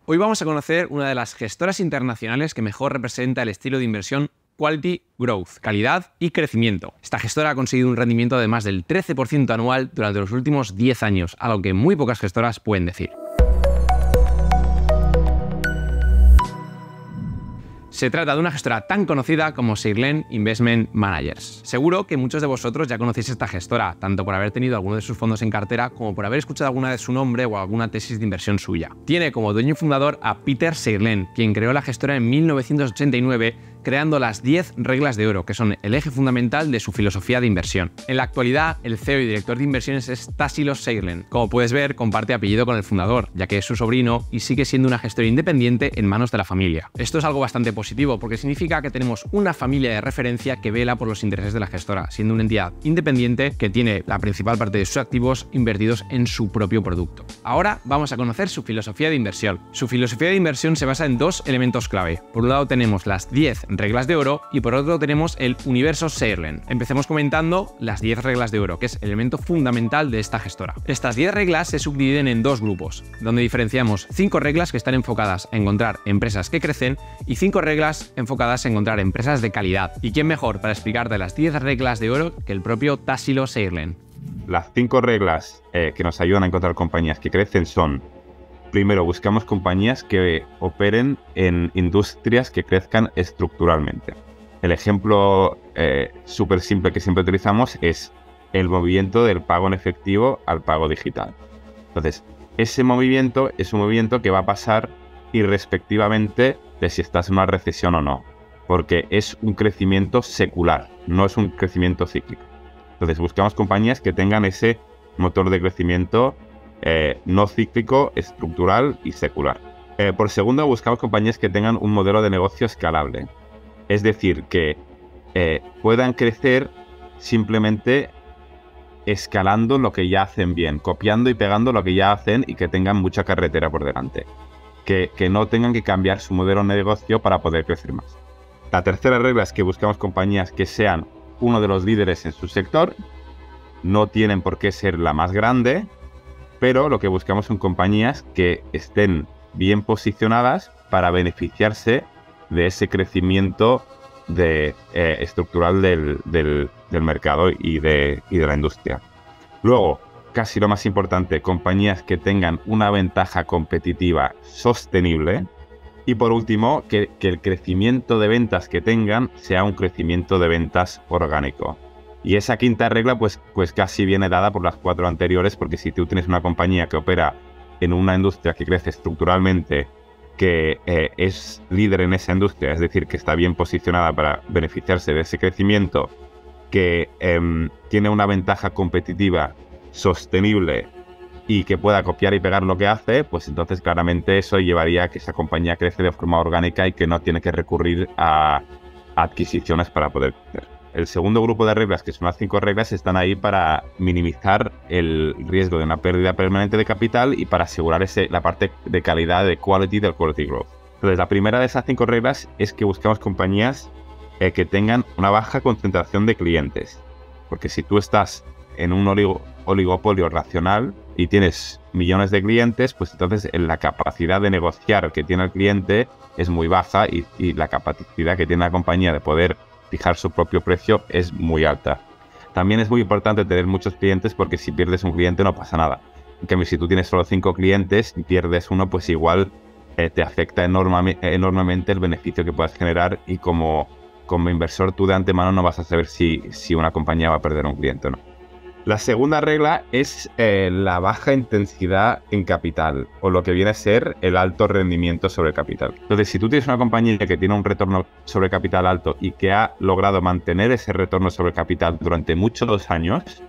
Hoy vamos a conocer una de las gestoras internacionales que mejor representa el estilo de inversión Quality Growth, calidad y crecimiento. Esta gestora ha conseguido un rendimiento de más del 13% anual durante los últimos 10 años, algo que muy pocas gestoras pueden decir. Se trata de una gestora tan conocida como Seilen Investment Managers. Seguro que muchos de vosotros ya conocéis esta gestora, tanto por haber tenido alguno de sus fondos en cartera como por haber escuchado alguna vez su nombre o alguna tesis de inversión suya. Tiene como dueño y fundador a Peter Seilen, quien creó la gestora en 1989, creando las 10 reglas de oro, que son el eje fundamental de su filosofía de inversión. En la actualidad, el CEO y director de inversiones es Tassilo Seilen. Como puedes ver, comparte apellido con el fundador, ya que es su sobrino y sigue siendo una gestora independiente en manos de la familia. Esto es algo bastante positivo, porque significa que tenemos una familia de referencia que vela por los intereses de la gestora, siendo una entidad independiente que tiene la principal parte de sus activos invertidos en su propio producto. Ahora vamos a conocer su filosofía de inversión. Su filosofía de inversión se basa en dos elementos clave. Por un lado tenemos las 10 reglas de oro y por otro tenemos el universo Seilen. Empecemos comentando las 10 reglas de oro, que es el elemento fundamental de esta gestora. Estas 10 reglas se subdividen en dos grupos, donde diferenciamos 5 reglas que están enfocadas a encontrar empresas que crecen y 5 reglas enfocadas a encontrar empresas de calidad. ¿Y quién mejor para explicarte las 10 reglas de oro que el propio Tassilo Seilen? Las 5 reglas que nos ayudan a encontrar compañías que crecen son: primero, buscamos compañías que operen en industrias que crezcan estructuralmente. El ejemplo súper simple que siempre utilizamos es el movimiento del pago en efectivo al pago digital. Entonces, ese movimiento es un movimiento que va a pasar irrespectivamente de si estás en una recesión o no, porque es un crecimiento secular, no es un crecimiento cíclico. Entonces, buscamos compañías que tengan ese motor de crecimiento no cíclico, estructural y secular. Por segundo, buscamos compañías que tengan un modelo de negocio escalable. Es decir, que puedan crecer simplemente escalando lo que ya hacen bien, copiando y pegando lo que ya hacen y que tengan mucha carretera por delante. Que no tengan que cambiar su modelo de negocio para poder crecer más. La tercera regla es que buscamos compañías que sean uno de los líderes en su sector. No tienen por qué ser la más grande, pero lo que buscamos son compañías que estén bien posicionadas para beneficiarse de ese crecimiento estructural del mercado y de la industria. Luego, casi lo más importante, compañías que tengan una ventaja competitiva sostenible. Y por último, que el crecimiento de ventas que tengan sea un crecimiento de ventas orgánico. Y esa quinta regla pues casi viene dada por las 4 anteriores, porque si tú tienes una compañía que opera en una industria que crece estructuralmente, que es líder en esa industria, es decir, que está bien posicionada para beneficiarse de ese crecimiento, que tiene una ventaja competitiva sostenible y que pueda copiar y pegar lo que hace, pues entonces claramente eso llevaría a que esa compañía crece de forma orgánica y que no tiene que recurrir a adquisiciones para poder crecer. El segundo grupo de reglas, que son las 5 reglas, están ahí para minimizar el riesgo de una pérdida permanente de capital y para asegurar la parte de calidad, de quality, del quality growth. Entonces, la primera de esas 5 reglas es que buscamos compañías que tengan una baja concentración de clientes. Porque si tú estás en un oligopolio racional y tienes millones de clientes, pues entonces la capacidad de negociar que tiene el cliente es muy baja y la capacidad que tiene la compañía de poder fijar su propio precio es muy alta. También es muy importante tener muchos clientes, porque si pierdes un cliente no pasa nada. En cambio, si tú tienes solo 5 clientes y pierdes uno, pues igual te afecta enormemente el beneficio que puedas generar, y como inversor tú de antemano no vas a saber si una compañía va a perder un cliente o no. La segunda regla es la baja intensidad en capital, o lo que viene a ser el alto rendimiento sobre capital. Entonces, si tú tienes una compañía que tiene un retorno sobre capital alto y que ha logrado mantener ese retorno sobre capital durante muchos años,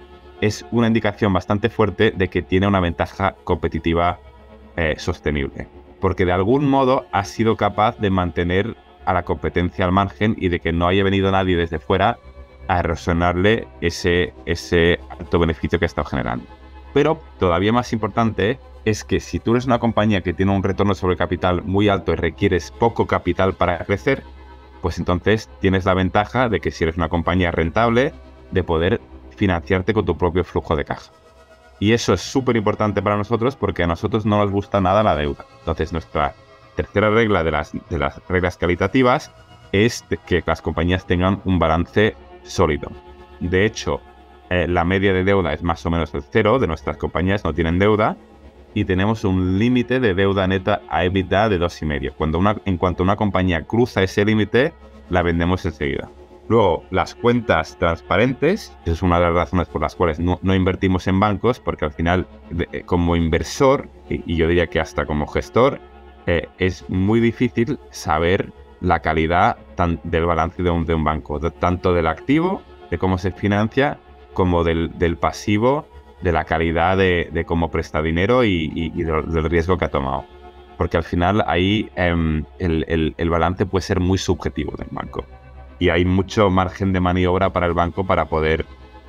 es una indicación bastante fuerte de que tiene una ventaja competitiva sostenible. Porque de algún modo ha sido capaz de mantener a la competencia al margen y de que no haya venido nadie desde fuera a erosionarle ese alto beneficio que ha estado generando. Pero todavía más importante es que si tú eres una compañía que tiene un retorno sobre capital muy alto y requieres poco capital para crecer, pues entonces tienes la ventaja de que si eres una compañía rentable, de poder financiarte con tu propio flujo de caja. Y eso es súper importante para nosotros porque a nosotros no nos gusta nada la deuda. Entonces, nuestra tercera regla de las reglas calitativas es que las compañías tengan un balance sólido. De hecho, la media de deuda es más o menos el cero, de nuestras compañías no tienen deuda, y tenemos un límite de deuda neta a EBITDA de 2,5. En cuanto una compañía cruza ese límite, la vendemos enseguida. Luego, las cuentas transparentes, que es una de las razones por las cuales no invertimos en bancos, porque al final, como inversor, y yo diría que hasta como gestor, es muy difícil saber la calidad del balance de un banco, tanto del activo, de cómo se financia, como del pasivo, de la calidad de cómo presta dinero y del riesgo que ha tomado. Porque al final ahí el balance puede ser muy subjetivo del banco. Y hay mucho margen de maniobra para el banco para poder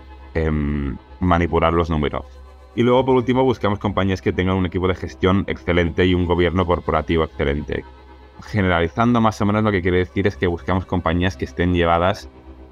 manipular los números. Y luego, por último, buscamos compañías que tengan un equipo de gestión excelente y un gobierno corporativo excelente. Generalizando, más o menos lo que quiere decir es que buscamos compañías que estén llevadas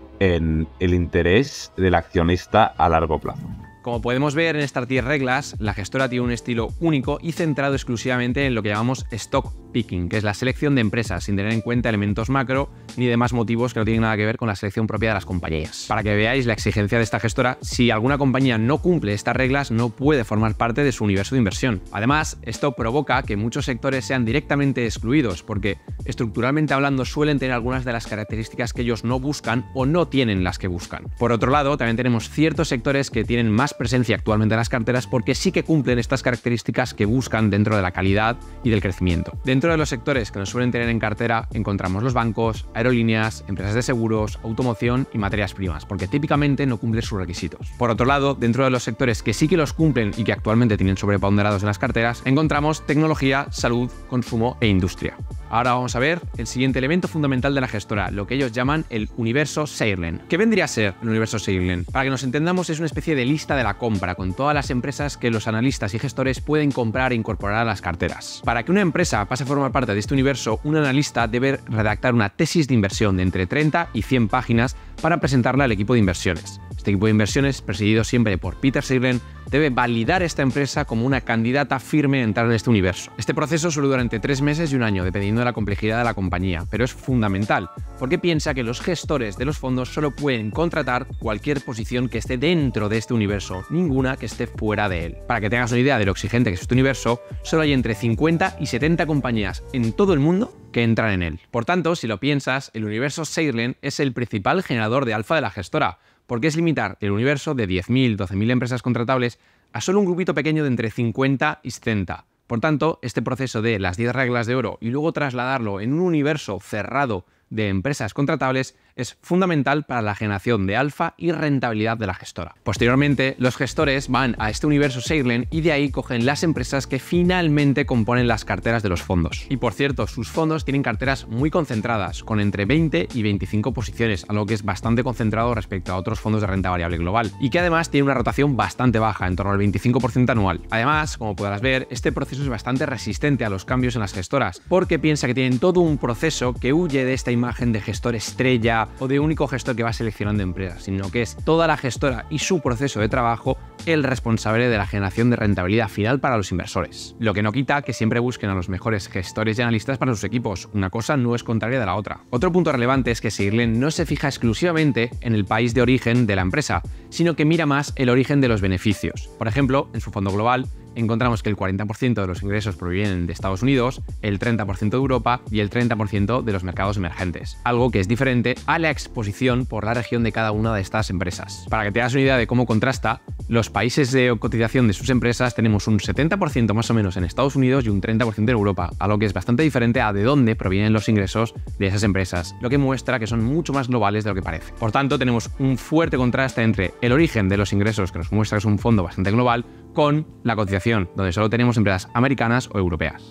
en el interés del accionista a largo plazo. Como podemos ver en estas 10 reglas, la gestora tiene un estilo único y centrado exclusivamente en lo que llamamos stock picking, que es la selección de empresas sin tener en cuenta elementos macro ni demás motivos que no tienen nada que ver con la selección propia de las compañías. Para que veáis la exigencia de esta gestora, si alguna compañía no cumple estas reglas, no puede formar parte de su universo de inversión. Además, esto provoca que muchos sectores sean directamente excluidos, porque estructuralmente hablando suelen tener algunas de las características que ellos no buscan o no tienen las que buscan. Por otro lado, también tenemos ciertos sectores que tienen más presencia actualmente en las carteras porque sí que cumplen estas características que buscan dentro de la calidad y del crecimiento. Dentro de los sectores que nos suelen tener en cartera encontramos los bancos, aerolíneas, empresas de seguros, automoción y materias primas, porque típicamente no cumplen sus requisitos. Por otro lado, dentro de los sectores que sí que los cumplen y que actualmente tienen sobreponderados en las carteras, encontramos tecnología, salud, consumo e industria. Ahora vamos a ver el siguiente elemento fundamental de la gestora, lo que ellos llaman el universo Saarland. ¿Qué vendría a ser el universo Saarland? Para que nos entendamos, es una especie de lista de la compra con todas las empresas que los analistas y gestores pueden comprar e incorporar a las carteras. Para que una empresa pase a formar parte de este universo, un analista debe redactar una tesis de inversión de entre 30 y 100 páginas para presentarla al equipo de inversiones. Este equipo de inversiones, presidido siempre por Peter Saarland, debe validar esta empresa como una candidata firme a entrar en este universo. Este proceso suele durar entre 3 meses y un año, dependiendo de la complejidad de la compañía, pero es fundamental, porque piensa que los gestores de los fondos solo pueden contratar cualquier posición que esté dentro de este universo, ninguna que esté fuera de él. Para que tengas una idea de lo exigente que es este universo, solo hay entre 50 y 70 compañías en todo el mundo que entran en él. Por tanto, si lo piensas, el universo Saarland es el principal generador de alfa de la gestora, porque es limitar el universo de 10.000, 12.000 empresas contratables a solo un grupito pequeño de entre 50 y 70. Por tanto, este proceso de las 10 reglas de oro y luego trasladarlo en un universo cerrado de empresas contratables es fundamental para la generación de alfa y rentabilidad de la gestora. Posteriormente, los gestores van a este universo Saarland y de ahí cogen las empresas que finalmente componen las carteras de los fondos. Y por cierto, sus fondos tienen carteras muy concentradas, con entre 20 y 25 posiciones, algo que es bastante concentrado respecto a otros fondos de renta variable global, y que además tiene una rotación bastante baja, en torno al 25% anual. Además, como podrás ver, este proceso es bastante resistente a los cambios en las gestoras, porque piensa que tienen todo un proceso que huye de esta imagen de gestor estrella o de único gestor que va seleccionando empresas, sino que es toda la gestora y su proceso de trabajo el responsable de la generación de rentabilidad final para los inversores. Lo que no quita que siempre busquen a los mejores gestores y analistas para sus equipos. Una cosa no es contraria de la otra. Otro punto relevante es que Saarland no se fija exclusivamente en el país de origen de la empresa, sino que mira más el origen de los beneficios. Por ejemplo, en su fondo global, encontramos que el 40% de los ingresos provienen de Estados Unidos, el 30% de Europa y el 30% de los mercados emergentes, algo que es diferente a la exposición por la región de cada una de estas empresas. Para que te hagas una idea de cómo contrasta, los países de cotización de sus empresas tenemos un 70% más o menos en Estados Unidos y un 30% en Europa, algo que es bastante diferente a de dónde provienen los ingresos de esas empresas, lo que muestra que son mucho más globales de lo que parece. Por tanto, tenemos un fuerte contraste entre el origen de los ingresos, que nos muestra que es un fondo bastante global, con la cotización, donde solo tenemos empresas americanas o europeas.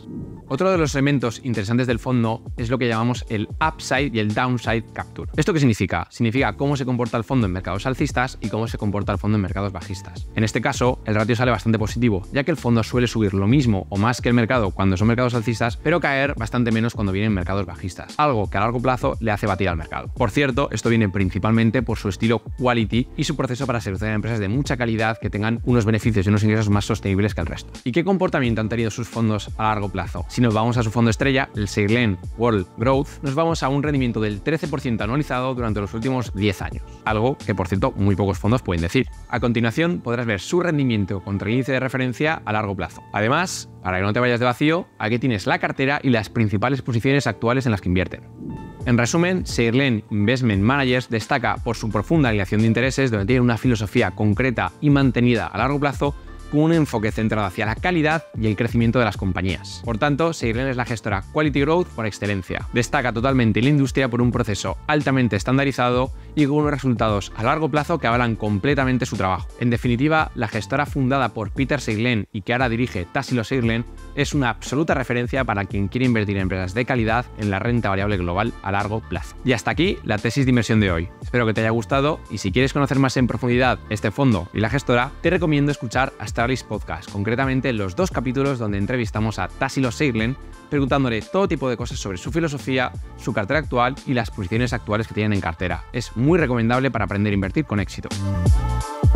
Otro de los elementos interesantes del fondo es lo que llamamos el upside y el downside capture. ¿Esto qué significa? Significa cómo se comporta el fondo en mercados alcistas y cómo se comporta el fondo en mercados bajistas. En este caso, el ratio sale bastante positivo, ya que el fondo suele subir lo mismo o más que el mercado cuando son mercados alcistas, pero caer bastante menos cuando vienen mercados bajistas, algo que a largo plazo le hace batir al mercado. Por cierto, esto viene principalmente por su estilo quality y su proceso para seleccionar empresas de mucha calidad que tengan unos beneficios y unos ingresos más sostenibles que el resto. ¿Y qué comportamiento han tenido sus fondos a largo plazo? Si nos vamos a su fondo estrella, el Seirlen World Growth, nos vamos a un rendimiento del 13% anualizado durante los últimos 10 años, algo que por cierto muy pocos fondos pueden decir. A continuación podrás ver su rendimiento contra el índice de referencia a largo plazo. Además, para que no te vayas de vacío, aquí tienes la cartera y las principales posiciones actuales en las que invierten. En resumen, Seirlen Investment Managers destaca por su profunda alineación de intereses, donde tiene una filosofía concreta y mantenida a largo plazo, con un enfoque centrado hacia la calidad y el crecimiento de las compañías. Por tanto, Seirlen es la gestora Quality Growth por excelencia. Destaca totalmente en la industria por un proceso altamente estandarizado y con unos resultados a largo plazo que avalan completamente su trabajo. En definitiva, la gestora fundada por Peter Seirlen y que ahora dirige Tassilo Seirlen es una absoluta referencia para quien quiere invertir en empresas de calidad en la renta variable global a largo plazo. Y hasta aquí la tesis de inversión de hoy. Espero que te haya gustado y si quieres conocer más en profundidad este fondo y la gestora, te recomiendo escuchar Astralis Podcast, concretamente los 2 capítulos donde entrevistamos a Tassilo Seirlen preguntándole todo tipo de cosas sobre su filosofía, su cartera actual y las posiciones actuales que tienen en cartera. Es muy recomendable para aprender a invertir con éxito.